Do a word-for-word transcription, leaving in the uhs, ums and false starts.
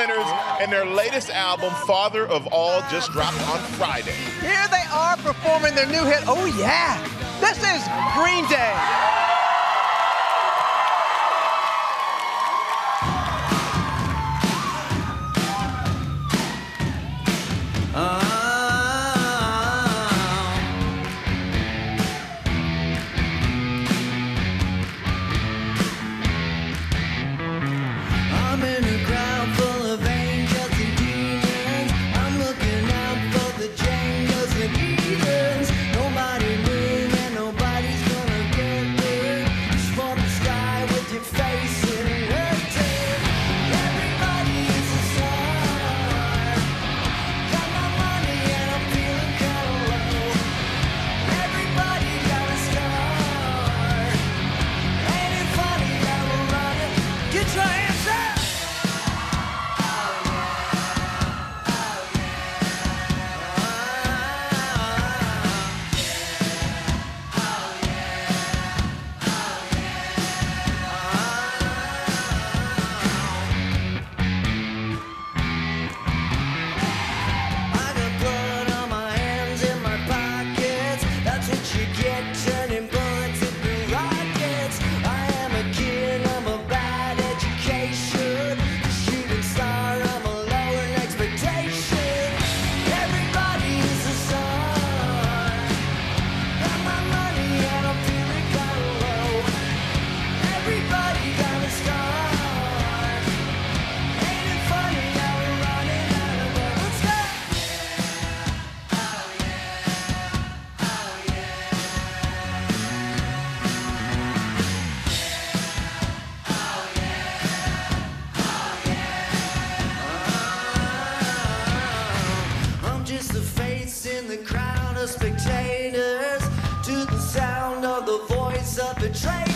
winners, and their latest album, Father of All, just dropped on Friday. Here they are performing their new hit, Oh Yeah. This is Green Day. Spectators to the sound of the voice of betrayal.